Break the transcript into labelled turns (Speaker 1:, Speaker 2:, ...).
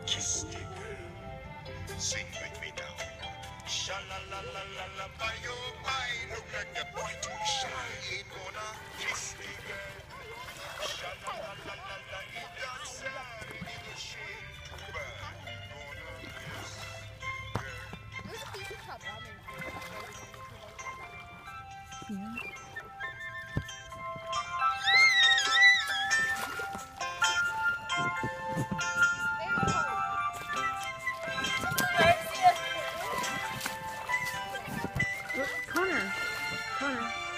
Speaker 1: Kiss me, girl. Sing with me now. Sha la la la la la, by your eye, look like the boy too shy. Ain't gonna kiss me, girl. Sha la la la la la, it don't sound in the shade too bad. Gonna kiss, girl.
Speaker 2: There's a pizza cup ramen.
Speaker 3: Yeah. Connor.